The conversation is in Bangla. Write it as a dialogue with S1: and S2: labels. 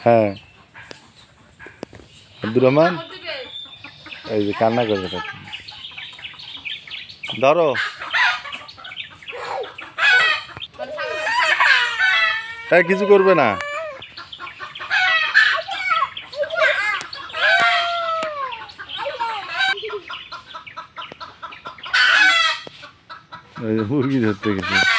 S1: হ্যাঁ আব্দুর রহমান এই যে কান্না করবে ধরো হ্যাঁ কিছু করবে না মুরগি ধরতে গেছে